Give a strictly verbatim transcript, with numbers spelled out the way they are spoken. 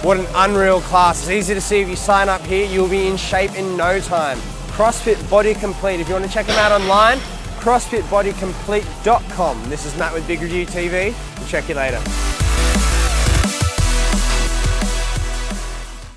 What an unreal class. It's easy to see if you sign up here, you'll be in shape in no time. CrossFit BodiComplete. If you want to check them out online, CrossFit Body Complete dot com. This is Matt with Big Review T V. We'll check you later.